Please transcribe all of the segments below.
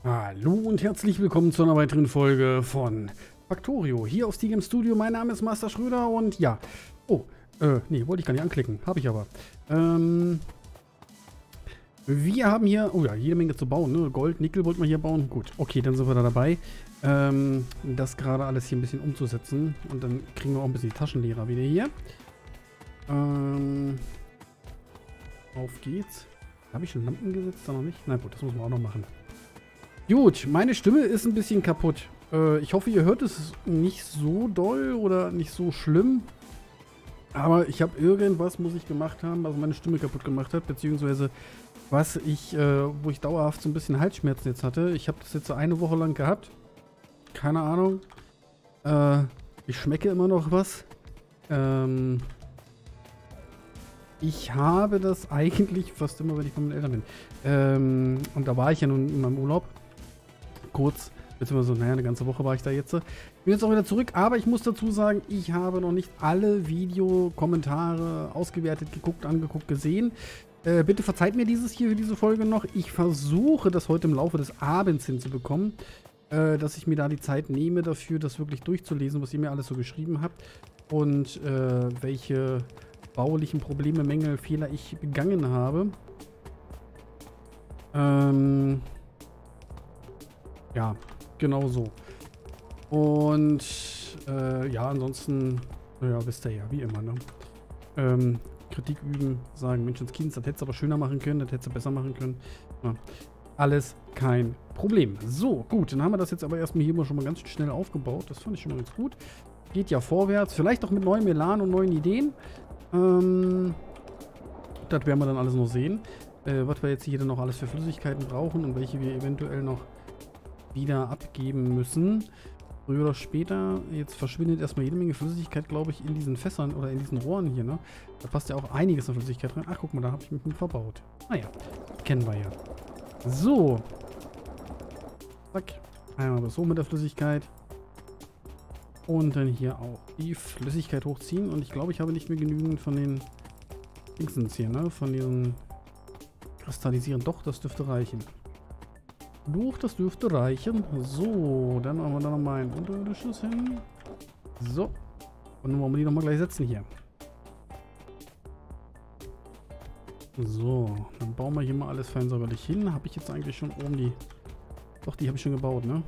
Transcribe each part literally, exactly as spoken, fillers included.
Hallo und herzlich willkommen zu einer weiteren Folge von Factorio. Hier auf Steam Studio. Mein Name ist Master Schröder und ja. Oh, äh, nee, wollte ich gar nicht anklicken. Habe ich aber. Ähm, wir haben hier, oh ja, jede Menge zu bauen, ne? Gold, Nickel wollten wir hier bauen. Gut, okay, dann sind wir da dabei, ähm, das gerade alles hier ein bisschen umzusetzen. Und dann kriegen wir auch ein bisschen die Taschen leerer wieder hier. Ähm, auf geht's. Habe ich schon Lampen gesetzt? Da noch nicht? Na gut, das muss man auch noch machen. Gut, meine Stimme ist ein bisschen kaputt. Äh, ich hoffe, ihr hört es nicht so doll oder nicht so schlimm. Aber ich habe irgendwas, muss ich gemacht haben, was meine Stimme kaputt gemacht hat. Beziehungsweise, was ich, äh, wo ich dauerhaft so ein bisschen Halsschmerzen jetzt hatte. Ich habe das jetzt so eine Woche lang gehabt. Keine Ahnung. Äh, ich schmecke immer noch was. Ähm... Ich habe das eigentlich fast immer, wenn ich bei meinen Eltern bin. Ähm, und da war ich ja nun in meinem Urlaub. Kurz, beziehungsweise, naja, eine ganze Woche war ich da jetzt. Bin jetzt auch wieder zurück, aber ich muss dazu sagen, ich habe noch nicht alle Videokommentare ausgewertet, geguckt, angeguckt, gesehen. Äh, bitte verzeiht mir dieses hier für diese Folge noch. Ich versuche das heute im Laufe des Abends hinzubekommen, äh, dass ich mir da die Zeit nehme dafür, das wirklich durchzulesen, was ihr mir alles so geschrieben habt. Und äh, welche baulichen Probleme, Mängel, Fehler ich begangen habe. Ähm, ja, genau so. Und äh, ja, ansonsten, naja, wisst ihr ja, wie immer, ne? Ähm, Kritik üben, sagen, Menschenskind, das hättest du aber schöner machen können, das hättest du besser machen können. Ja, alles kein Problem. So, gut, dann haben wir das jetzt aber erstmal hier mal schon mal ganz schnell aufgebaut. Das fand ich schon mal ganz gut. Geht ja vorwärts, vielleicht auch mit neuem Elan und neuen Ideen. Ähm, das werden wir dann alles noch sehen. Äh, was wir jetzt hier dann noch alles für Flüssigkeiten brauchen und welche wir eventuell noch wieder abgeben müssen. Früher oder später, jetzt verschwindet erstmal jede Menge Flüssigkeit, glaube ich, in diesen Fässern oder in diesen Rohren hier, ne? Da passt ja auch einiges an Flüssigkeit rein. Ach, guck mal, da habe ich mich mit verbaut. Naja, kennen wir ja. So. Zack. Einmal so mit der Flüssigkeit. Und dann hier auch die Flüssigkeit hochziehen. Und ich glaube, ich habe nicht mehr genügend von den Dingsens hier, ne? Von diesen Kristallisieren. Doch, das dürfte reichen. Doch, das dürfte reichen. So, dann machen wir da nochmal ein unterirdisches hin. So. Und dann wollen wir die nochmal gleich setzen hier. So, dann bauen wir hier mal alles fein säuberlich hin. Habe ich jetzt eigentlich schon oben die... Doch, die habe ich schon gebaut, ne?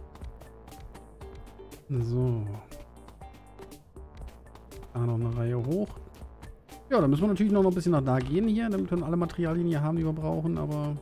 So. Da noch eine Reihe hoch. Ja, dann müssen wir natürlich noch ein bisschen nach da gehen hier, damit wir alle Materialien hier haben, die wir brauchen, aber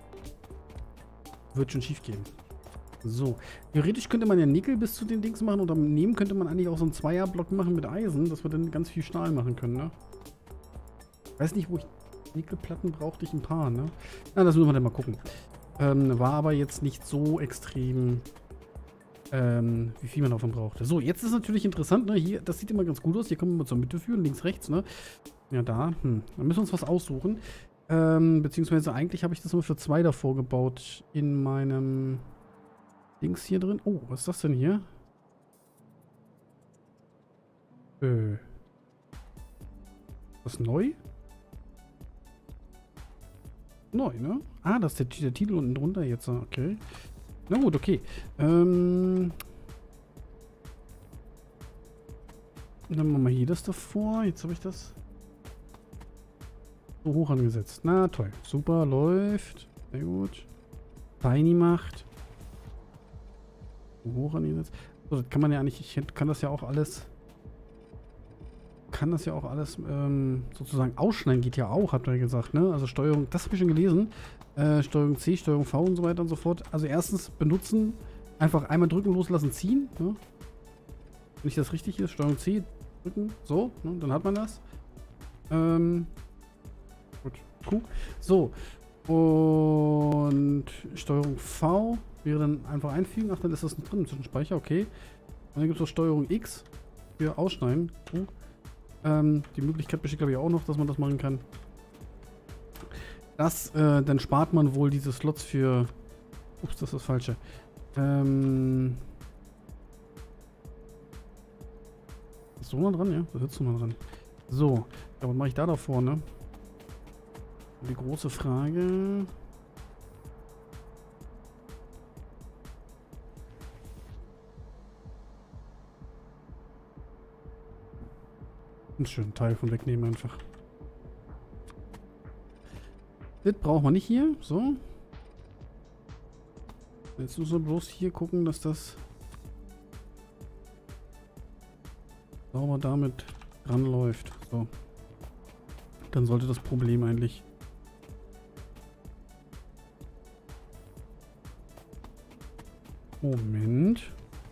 wird schon schief gehen. So. Theoretisch könnte man ja Nickel bis zu den Dings machen und daneben könnte man eigentlich auch so einen Zweierblock machen mit Eisen, dass wir dann ganz viel Stahl machen können, ne? Weiß nicht, wo ich Nickelplatten brauchte ich ein paar, ne? Na, das müssen wir dann mal gucken. Ähm, war aber jetzt nicht so extrem... Ähm, wie viel man davon brauchte. So, jetzt ist natürlich interessant, ne? Hier, das sieht immer ganz gut aus. Hier können wir mal zur Mitte führen, links, rechts, ne? Ja, da. Hm. Dann müssen wir uns was aussuchen. Ähm, beziehungsweise eigentlich habe ich das nur für zwei davor gebaut in meinem Dings hier drin. Oh, was ist das denn hier? Äh. Was neu? Neu, ne? Ah, das ist der, der Titel unten drunter jetzt. Okay. Na gut, okay. Ähm dann machen wir hier das davor. Jetzt habe ich das so hoch angesetzt. Na toll. Super, läuft. Sehr gut. Tiny macht. So hoch angesetzt. So, das kann man ja eigentlich, ich kann das ja auch alles, kann das ja auch alles ähm, sozusagen ausschneiden. Geht ja auch, habt ihr ja gesagt, ne? Also Steuerung, das habe ich schon gelesen. Äh, Steuerung C, Steuerung V und so weiter und so fort. Also erstens benutzen, einfach einmal drücken, loslassen, ziehen. Ne? Wenn ich das richtig ist, Steuerung C, drücken, so, ne? Dann hat man das. Ähm, gut, cool. So, und Steuerung V wäre dann einfach einfügen. Ach, dann ist das drin im Zwischenspeicher, okay. Und dann gibt es noch Steuerung X für Ausschneiden. Cool. Ähm, die Möglichkeit besteht, glaube ich, auch noch, dass man das machen kann. Das, äh, dann spart man wohl diese Slots für... Ups, das ist das Falsche. Ähm... Ist so nah dran, ja? Da sitzt du mal dran. So, ja, was mache ich da davor, ne? Die große Frage... Einen schönen Teil von wegnehmen einfach. Das braucht man nicht hier. So. Jetzt müssen wir bloß hier gucken, dass das sauber damit dran läuft. So. Dann sollte das Problem eigentlich Moment.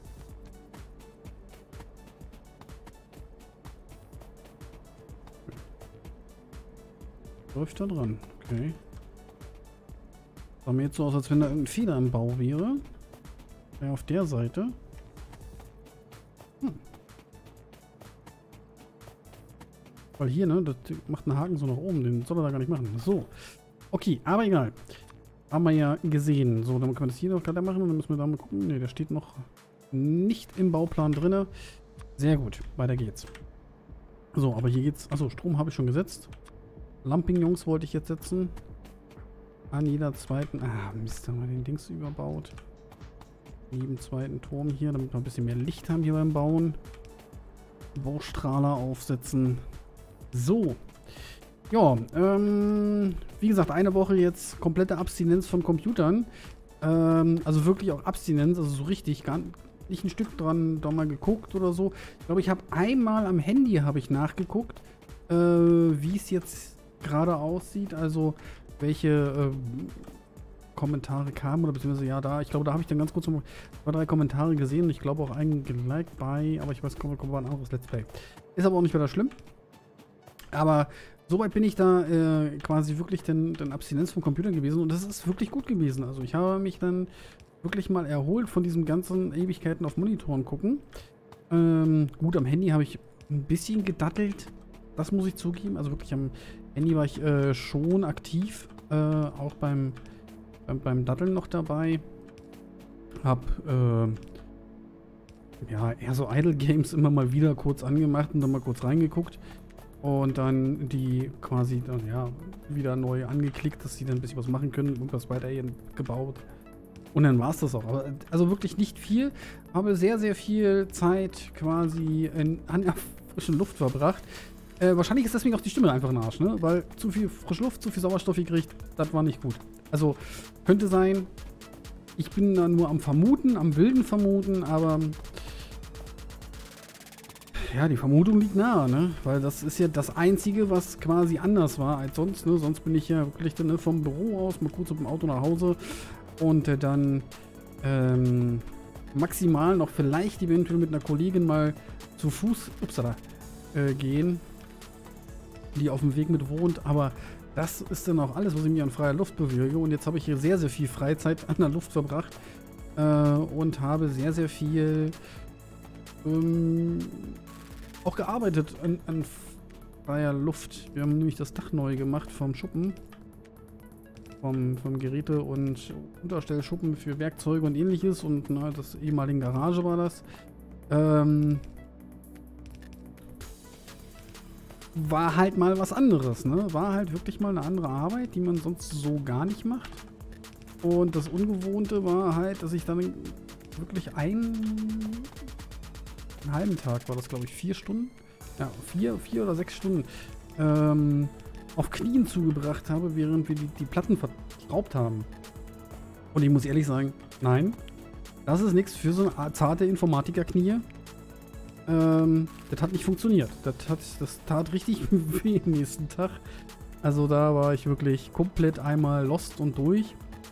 Läuft da dran. Okay. Sah mir jetzt so aus, als wenn da irgendein Fehler im Bau wäre. Ja, auf der Seite. Hm. Weil hier, ne, das macht einen Haken so nach oben. Den soll er da gar nicht machen. So. Okay, aber egal. Haben wir ja gesehen. So, dann können wir das hier noch gerade machen und dann müssen wir da mal gucken. Ne, der steht noch nicht im Bauplan drin. Sehr gut, weiter geht's. So, aber hier geht's. Achso, Strom habe ich schon gesetzt. Lampignons wollte ich jetzt setzen. An jeder zweiten. Ah, Mist, haben wir den Dings überbaut. Neben zweiten Turm hier, damit wir ein bisschen mehr Licht haben hier beim Bauen. Baustrahler aufsetzen. So. Ja, ähm, wie gesagt, eine Woche jetzt komplette Abstinenz von Computern. Ähm, also wirklich auch Abstinenz, also so richtig, gar nicht ein Stück dran da mal geguckt oder so. Ich glaube, ich habe einmal am Handy habe ich nachgeguckt, äh, wie es jetzt gerade aussieht, also welche äh, Kommentare kamen oder beziehungsweise ja da, ich glaube, da habe ich dann ganz kurz zwei, drei Kommentare gesehen und ich glaube auch einen geliked bei, aber ich weiß, kommt, kommt ein anderes Let's Play. Ist aber auch nicht weiter schlimm. Aber soweit bin ich da äh, quasi wirklich den, den Abstinenz vom Computer gewesen und das ist wirklich gut gewesen. Also ich habe mich dann wirklich mal erholt von diesen ganzen Ewigkeiten auf Monitoren gucken. Ähm, gut, am Handy habe ich ein bisschen gedattelt, das muss ich zugeben. Also wirklich am Handy war ich äh, schon aktiv, äh, auch beim, beim, beim Datteln noch dabei. Hab äh, ja eher so Idle Games immer mal wieder kurz angemacht und dann mal kurz reingeguckt. Und dann die quasi dann ja wieder neu angeklickt, dass sie dann ein bisschen was machen können, irgendwas weiter gebaut. Und dann war es das auch. Aber also wirklich nicht viel. Habe sehr, sehr viel Zeit quasi in, an der frischen Luft verbracht. Äh, wahrscheinlich ist deswegen auch die Stimme einfach ein Arsch, ne? Weil zu viel frische Luft, zu viel Sauerstoff gekriegt, das war nicht gut. Also könnte sein, ich bin da nur am Vermuten, am wilden Vermuten, aber ja, die Vermutung liegt nahe, ne? Weil das ist ja das Einzige, was quasi anders war als sonst, ne? Sonst bin ich ja wirklich ne, vom Büro aus, mal kurz mit dem Auto nach Hause und äh, dann ähm, maximal noch vielleicht eventuell mit einer Kollegin mal zu Fuß upsala, äh, gehen, die auf dem Weg mit wohnt, aber das ist dann auch alles, was ich mir an freier Luft bewege und jetzt habe ich hier sehr, sehr viel Freizeit an der Luft verbracht äh, und habe sehr, sehr viel ähm, auch gearbeitet an, an freier Luft. Wir haben nämlich das Dach neu gemacht vom Schuppen. Vom, vom Geräte- und Unterstellschuppen für Werkzeuge und ähnliches. Und na, das ehemaligen Garage war das. Ähm, war halt mal was anderes, ne? War halt wirklich mal eine andere Arbeit, die man sonst so gar nicht macht. Und das Ungewohnte war halt, dass ich dann wirklich ein einen halben Tag, war das glaube ich, vier Stunden? Ja, vier, vier oder sechs Stunden ähm, auf Knien zugebracht habe, während wir die, die Platten verschraubt haben. Und ich muss ehrlich sagen, nein, das ist nichts für so eine zarte Informatikerknie. Ähm, das hat nicht funktioniert. Das, hat, das tat richtig weh am nächsten Tag. Also da war ich wirklich komplett einmal lost und durch.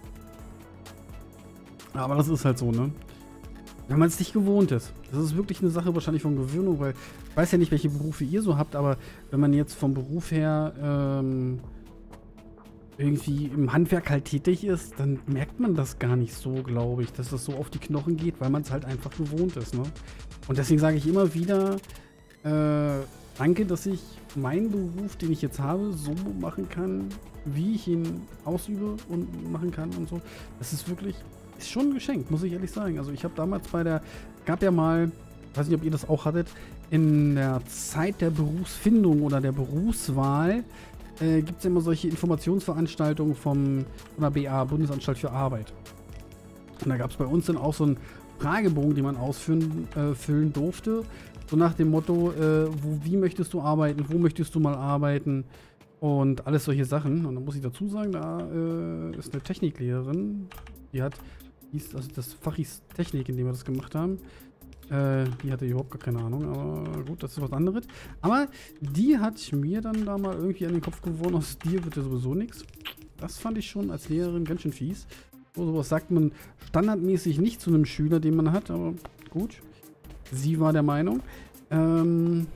Aber das ist halt so, ne? Wenn man es nicht gewohnt ist. Das ist wirklich eine Sache wahrscheinlich von Gewöhnung, weil ich weiß ja nicht, welche Berufe ihr so habt, aber wenn man jetzt vom Beruf her ähm, irgendwie im Handwerk halt tätig ist, dann merkt man das gar nicht so, glaube ich, dass das so auf die Knochen geht, weil man es halt einfach gewohnt ist, ne? Und deswegen sage ich immer wieder, äh, danke, dass ich meinen Beruf, den ich jetzt habe, so machen kann, wie ich ihn ausübe und machen kann und so. Das ist wirklich... Ist schon ein Geschenk, muss ich ehrlich sagen. Also ich habe damals bei der, gab ja mal, weiß nicht, ob ihr das auch hattet, in der Zeit der Berufsfindung oder der Berufswahl äh, gibt es ja immer solche Informationsveranstaltungen vom, von der B A, Bundesanstalt für Arbeit. Und da gab es bei uns dann auch so einen Fragebogen, den man ausfüllen äh, füllen durfte, So nach dem Motto, äh, wo, wie möchtest du arbeiten, wo möchtest du mal arbeiten und alles solche Sachen. Und dann muss ich dazu sagen, da äh, ist eine Techniklehrerin, die hat, die ist, also das Fach hieß Technik, in dem wir das gemacht haben. Äh, die hatte überhaupt gar keine Ahnung, aber gut, das ist was anderes. Aber die hat mir dann da mal irgendwie an den Kopf geworfen, aus dir wird ja sowieso nichts. Das fand ich schon als Lehrerin ganz schön fies. So sowas sagt man standardmäßig nicht zu einem Schüler, den man hat, aber gut. Sie war der Meinung. Ähm,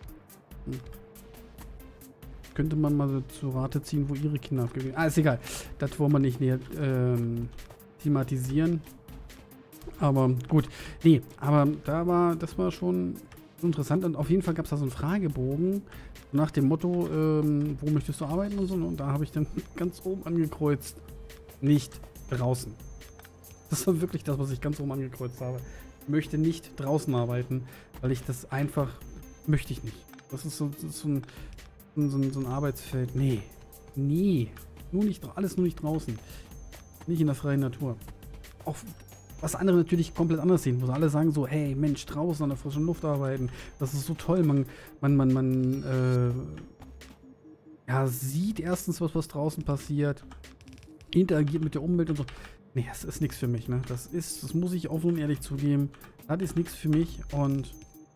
könnte man mal zur Rate ziehen, wo ihre Kinder abgewählt. Ah, ist egal. Das wollen wir nicht näher ähm, thematisieren. Aber gut. Nee, aber da war, das war schon interessant. Und auf jeden Fall gab es da so einen Fragebogen nach dem Motto, ähm, wo möchtest du arbeiten und so. Und da habe ich dann ganz oben angekreuzt, nicht draußen. Das war wirklich das, was ich ganz oben angekreuzt habe. Ich möchte nicht draußen arbeiten, weil ich das einfach, möchte ich nicht. Das ist so, das ist so, ein, so, ein, so ein Arbeitsfeld. Nee, nie. Nur nicht, alles nur nicht draußen. Nicht in der freien Natur. Auch was andere natürlich komplett anders sehen, wo sie alle sagen so, hey Mensch, draußen an der frischen Luft arbeiten, das ist so toll, man, man, man, man, äh, ja, sieht erstens was, was draußen passiert, interagiert mit der Umwelt und so. Nee, das ist nichts für mich, ne? Das ist, das muss ich offen und ehrlich zugeben, das ist nichts für mich und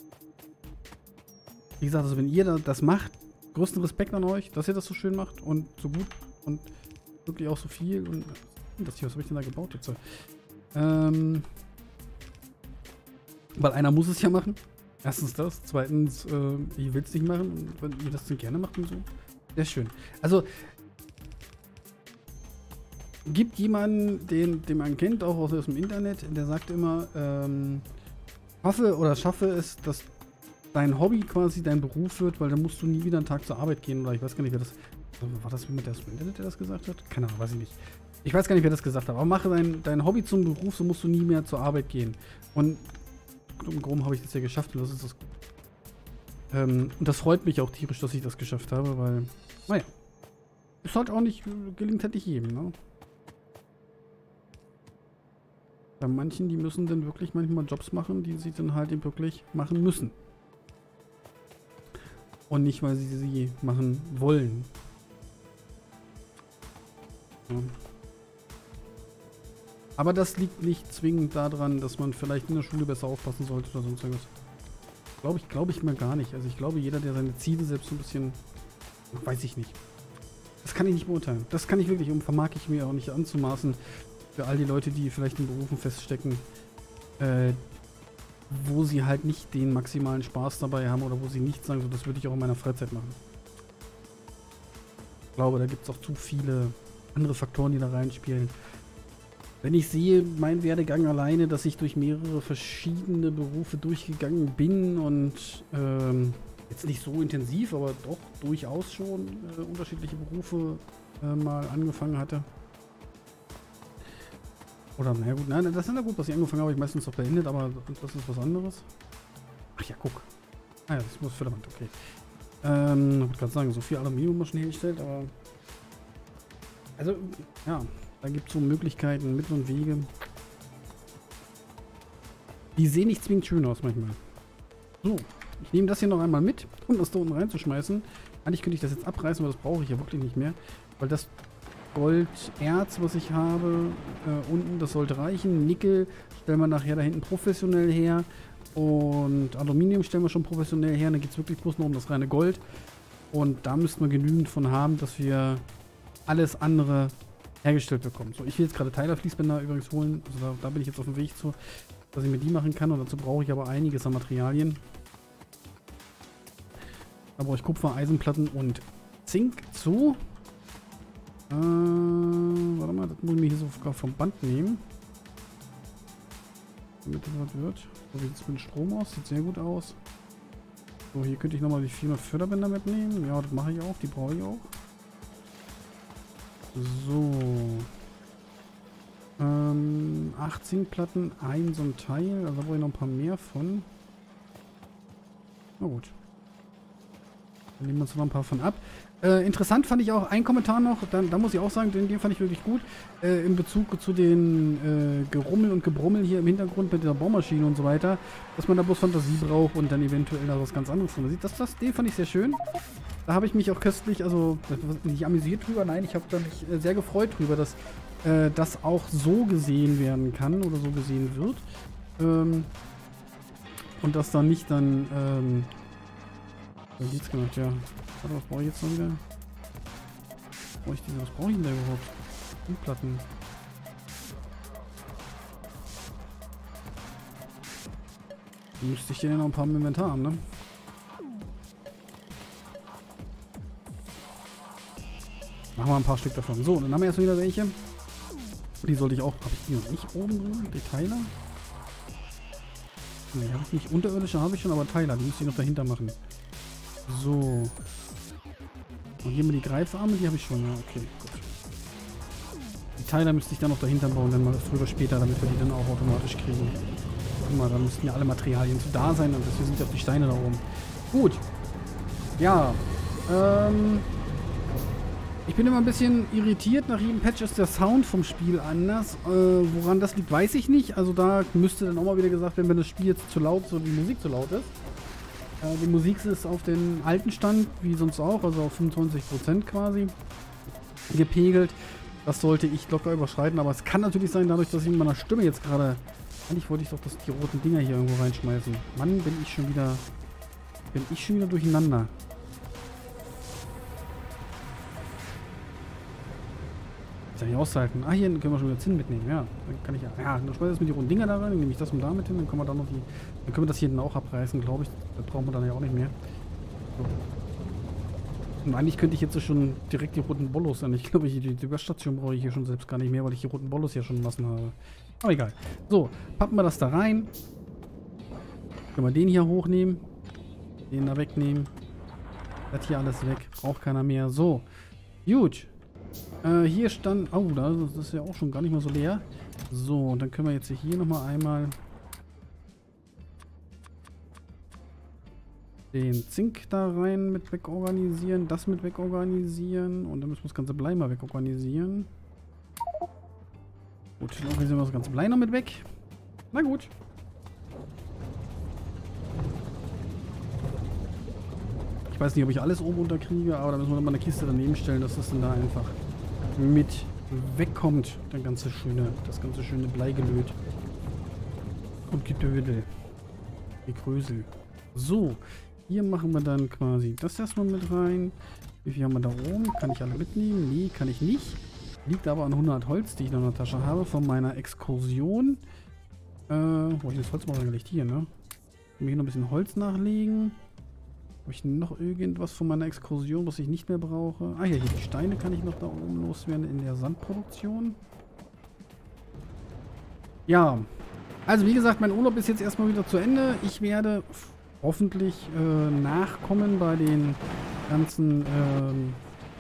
wie gesagt, also wenn ihr das macht, größten Respekt an euch, dass ihr das so schön macht und so gut und wirklich auch so viel und das hier, was habe ich denn da gebaut jetzt? Ähm, weil einer muss es ja machen. Erstens das. Zweitens, äh, ich will es nicht machen. Und wenn ihr das dann gerne macht und so. Sehr schön. Also, gibt jemanden, den, den man kennt, auch aus dem Internet, der sagt immer, ähm, hoffe oder schaffe es, dass dein Hobby quasi dein Beruf wird, weil dann musst du nie wieder einen Tag zur Arbeit gehen. Oder ich weiß gar nicht, wer das... War das jemand, der aus dem Internet, der das gesagt hat? Keine Ahnung, weiß ich nicht. Ich weiß gar nicht, wer das gesagt hat, aber mache dein, dein Hobby zum Beruf, so musst du nie mehr zur Arbeit gehen. Und im Groben habe ich das ja geschafft und das ist das. Ähm, und das freut mich auch tierisch, dass ich das geschafft habe, weil, naja, ist halt auch nicht, gelingt halt nicht jedem, ne? Bei manchen, die müssen dann wirklich manchmal Jobs machen, die sie dann halt eben wirklich machen müssen. Und nicht, weil sie sie machen wollen. Ja. Aber das liegt nicht zwingend daran, dass man vielleicht in der Schule besser aufpassen sollte oder sonst irgendwas. Glaube ich, glaube ich mir gar nicht. Also ich glaube, jeder, der seine Ziele selbst so ein bisschen... Weiß ich nicht. Das kann ich nicht beurteilen. Das kann ich wirklich und vermag ich mir auch nicht anzumaßen. Für all die Leute, die vielleicht in Berufen feststecken, äh, wo sie halt nicht den maximalen Spaß dabei haben oder wo sie nicht sagen, so das würde ich auch in meiner Freizeit machen. Ich glaube, da gibt es auch zu viele andere Faktoren, die da reinspielen. Wenn ich sehe, mein Werdegang alleine, dass ich durch mehrere verschiedene Berufe durchgegangen bin und ähm, jetzt nicht so intensiv, aber doch durchaus schon äh, unterschiedliche Berufe äh, mal angefangen hatte. Oder, naja gut, nein, das ist ja gut, was ich angefangen habe, ich meistens auch beendet, aber das ist was anderes. Ach ja, guck. Ah ja, das muss Filament, okay. Ähm, ich wollte gerade sagen, so viel Aluminium man schon hergestellt, aber... Also, ja... Da gibt es so Möglichkeiten, Mittel und Wege. Die sehen nicht zwingend schön aus manchmal. So, ich nehme das hier noch einmal mit, um das da unten reinzuschmeißen. Eigentlich könnte ich das jetzt abreißen, aber das brauche ich ja wirklich nicht mehr. Weil das Golderz, was ich habe, äh, unten, das sollte reichen. Nickel stellen wir nachher da hinten professionell her. Und Aluminium stellen wir schon professionell her. Dann geht es wirklich bloß noch um das reine Gold. Und da müssten wir genügend von haben, dass wir alles andere hergestellt bekommen. So, ich will jetzt gerade Tyler-Fließbänder übrigens holen. Also da, da bin ich jetzt auf dem Weg zu, dass ich mir die machen kann. Und dazu brauche ich aber einiges an Materialien. Da brauche ich Kupfer, Eisenplatten und Zink zu. Äh, warte mal, das muss ich mir hier sogar vom Band nehmen. Damit das was wird. So sieht es mit dem Strom aus. Sieht sehr gut aus. So, hier könnte ich nochmal die vierhundert Förderbänder mitnehmen. Ja, das mache ich auch. Die brauche ich auch. So. Ähm, acht Zinkplatten, ein so ein Teil. Also da brauche ich noch ein paar mehr von. Na gut. Dann nehmen wir uns noch ein paar von ab. Äh, interessant fand ich auch einen Kommentar noch, da, da muss ich auch sagen, den, den fand ich wirklich gut, äh, in Bezug zu den äh, Gerummel und Gebrummel hier im Hintergrund mit der Baumaschine und so weiter, dass man da bloß Fantasie braucht und dann eventuell da was ganz anderes drin sieht. Das, das, den fand ich sehr schön. Da habe ich mich auch köstlich, also nicht amüsiert drüber, nein, ich habe da mich äh, sehr gefreut drüber, dass äh, das auch so gesehen werden kann oder so gesehen wird. Ähm, und dass da nicht dann, ähm, so geht's gemacht, ja. Warte, was brauche ich jetzt noch wieder? Was brauche ich denn, was brauche ich denn da überhaupt? Platten. Die müsste ich ja noch ein paar im Inventar haben, ne? Machen wir ein paar Stück davon. So, dann haben wir erst wieder welche. Die sollte ich auch. Habe ich die noch nicht oben drin? Die Teiler? Ne, habe ich nicht. Unterirdische habe ich schon, aber Teiler, die müsste ich noch dahinter machen. So. Und hier mal die Greifarme, die habe ich schon. Ja, okay, gut. Die Teiler müsste ich dann noch dahinter bauen, dann mal früher oder später, damit wir die dann auch automatisch kriegen. Guck mal, da müssten ja alle Materialien zu da sein und deswegen sind ja auch die Steine da oben. Gut. Ja. Ähm. Ich bin immer ein bisschen irritiert. Nach jedem Patch ist der Sound vom Spiel anders. Äh, woran das liegt, weiß ich nicht. Also da müsste dann auch mal wieder gesagt werden, wenn das Spiel jetzt zu laut, so die Musik zu laut ist. Äh, die Musik ist auf den alten Stand, wie sonst auch, also auf fünfundzwanzig Prozent quasi gepegelt. Das sollte ich locker überschreiten, aber es kann natürlich sein, dadurch, dass ich mit meiner Stimme jetzt gerade... Eigentlich wollte ich doch das, die roten Dinger hier irgendwo reinschmeißen. Mann, bin ich schon wieder... Bin ich schon wieder durcheinander. Ist ja nicht auszuhalten. Ah, hier können wir schon wieder Zinn mitnehmen. Ja, dann kann ich ja... Ja, dann schmeiße ich mit die roten Dinger da rein, dann nehme ich das mit damit hin, dann können wir dann noch die... Dann können wir das hier hinten auch abreißen, glaube ich. Das brauchen wir dann ja auch nicht mehr. So. Und eigentlich könnte ich jetzt schon direkt die roten Bollos an. Ich glaube, die, die Gaststation brauche ich hier schon selbst gar nicht mehr, weil ich die roten Bollos hier schon lassen habe. Aber egal. So, packen wir das da rein. Können wir den hier hochnehmen. Den da wegnehmen. Das hier alles weg. Braucht keiner mehr. So. Gut. Äh, hier stand... Oh, das ist ja auch schon gar nicht mal so leer. So, und dann können wir jetzt hier nochmal einmal... den Zink da rein mit wegorganisieren, das mit wegorganisieren und dann müssen wir das ganze Blei mal wegorganisieren. Gut, dann organisieren wir das ganze Blei noch mit weg. Na gut. Ich weiß nicht, ob ich alles oben unterkriege, aber da müssen wir noch mal eine Kiste daneben stellen, dass das dann da einfach mit wegkommt. Der ganze schöne, das ganze schöne Bleigelöt. Und Gedödel. Gekrösel. So. Hier machen wir dann quasi das erstmal mit rein. Wie viel haben wir da oben? Kann ich alle mitnehmen? Nee, kann ich nicht. Liegt aber an hundert Holz, die ich noch in der Tasche habe von meiner Exkursion. Äh, wo habe ich das Holz mal reingelegt? Hier, ne? Kann hier noch ein bisschen Holz nachlegen. Habe ich noch irgendwas von meiner Exkursion, was ich nicht mehr brauche? Ah ja, hier die Steine kann ich noch da oben loswerden in der Sandproduktion. Ja. Also wie gesagt, mein Urlaub ist jetzt erstmal wieder zu Ende. Ich werde... hoffentlich äh, nachkommen bei den ganzen ähm,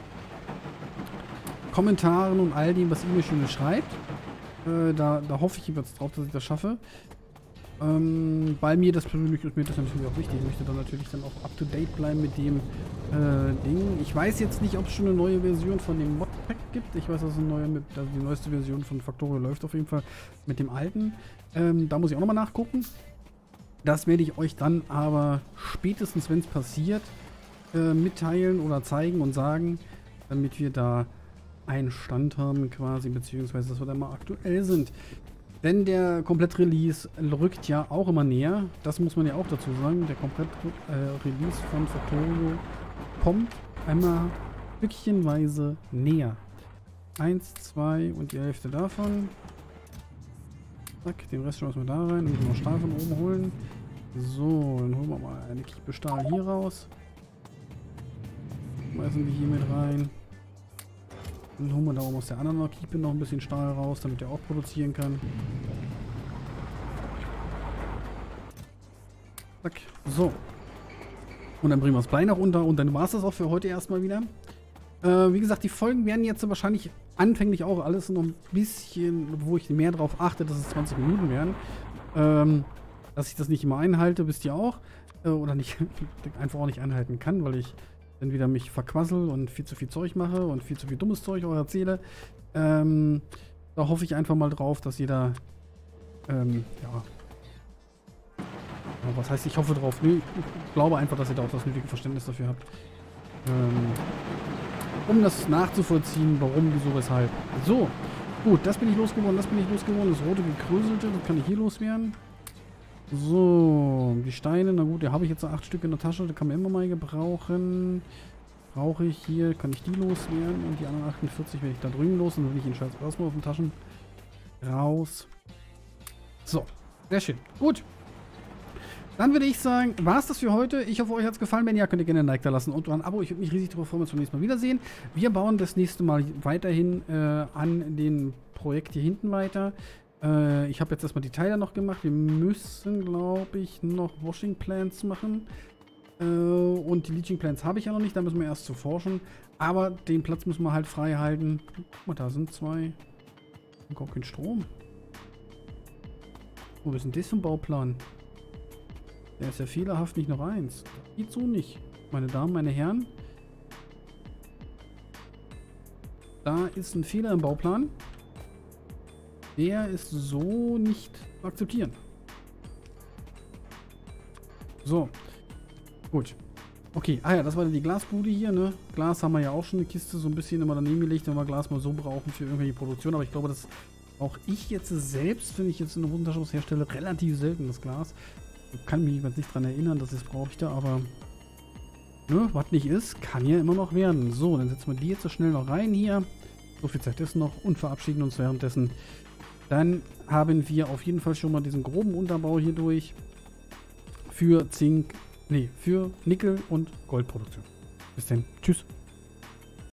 Kommentaren und all dem, was ihr mir schon schreibt. Äh, da, da hoffe ich jetzt drauf, dass ich das schaffe. Ähm, weil mir das persönlich ist mir das natürlich auch wichtig. Ich möchte dann natürlich dann auch up to date bleiben mit dem äh, Ding. Ich weiß jetzt nicht, ob es schon eine neue Version von dem Modpack gibt. Ich weiß, dass es eine neue, mit, also die neueste Version von Factorio läuft auf jeden Fall mit dem alten. Ähm, da muss ich auch nochmal nachgucken. Das werde ich euch dann aber spätestens, wenn es passiert, äh, mitteilen oder zeigen und sagen, damit wir da einen Stand haben quasi, beziehungsweise dass wir da mal aktuell sind. Denn der Komplett-Release rückt ja auch immer näher. Das muss man ja auch dazu sagen. Der Komplett-Release äh, von Factorio kommt einmal stückchenweise näher. Eins, zwei und die Hälfte davon. Zack, den Rest schmeißen wir da rein. Dann müssen wir noch Stahl von oben holen. So, dann holen wir mal eine Kiepe Stahl hier raus. Schmeißen die hier mit rein. Dann holen wir da oben aus der anderen Kiepe noch ein bisschen Stahl raus, damit er auch produzieren kann. Zack, so. Und dann bringen wir das Blei noch unter und dann war es das auch für heute erstmal wieder. Äh, wie gesagt, die Folgen werden jetzt wahrscheinlich anfänglich auch alles noch ein bisschen, wo ich mehr drauf achte, dass es zwanzig Minuten werden. Ähm, dass ich das nicht immer einhalte, wisst ihr auch. Äh, oder nicht einfach auch nicht einhalten kann, weil ich dann wieder mich verquassel und viel zu viel Zeug mache und viel zu viel dummes Zeug auch erzähle. Ähm, da hoffe ich einfach mal drauf, dass jeder, ähm, ja, was heißt, ich hoffe drauf, nee, ich glaube einfach, dass ihr da auch das nötige Verständnis dafür habt. Ähm, um das nachzuvollziehen, warum, wieso, weshalb. So, gut, das bin ich losgeworden, das bin ich losgeworden, das rote gekröselte, das kann ich hier loswerden. So, die Steine, na gut, da habe ich jetzt acht Stück in der Tasche, da kann man immer mal gebrauchen. Brauche ich hier, kann ich die loswerden und die anderen achtundvierzig werde ich da drüben los und dann will ich den Scheiß erstmal aus den Taschen raus. So, sehr schön. Gut. Dann würde ich sagen, war es das für heute. Ich hoffe, euch hat es gefallen. Wenn ja, könnt ihr gerne ein Like da lassen und ein Abo. Ich würde mich riesig darüber freuen, wenn wir uns beim nächsten Mal wiedersehen. Wir bauen das nächste Mal weiterhin äh, an dem Projekt hier hinten weiter. Äh, ich habe jetzt erstmal die Teile noch gemacht. Wir müssen, glaube ich, noch Washing Plants machen. Äh, und die Leaching Plants habe ich ja noch nicht. Da müssen wir erst zu forschen. Aber den Platz müssen wir halt frei halten. Guck mal, da sind zwei. Und gar kein Strom. Oh, was ist denn das für ein Bauplan? Der ist ja fehlerhaft nicht noch eins. Das geht so nicht. Meine Damen, meine Herren. Da ist ein Fehler im Bauplan. Der ist so nicht zu akzeptieren. So. Gut. Okay. Ah ja, das war die Glasbude hier, ne? Glas haben wir ja auch schon eine Kiste so ein bisschen immer daneben gelegt, wenn wir Glas mal so brauchen für irgendwelche Produktion. Aber ich glaube, das auch ich jetzt selbst, wenn ich jetzt eine Hosentasche was herstelle, relativ selten das Glas. Ich kann mich nicht dran erinnern, dass ich es brauchte, aber ne, was nicht ist, kann ja immer noch werden. So, dann setzen wir die jetzt so schnell noch rein hier. So viel Zeit ist noch und verabschieden uns währenddessen. Dann haben wir auf jeden Fall schon mal diesen groben Unterbau hier durch für Zink, nee, für Nickel und Goldproduktion. Bis dann. Tschüss.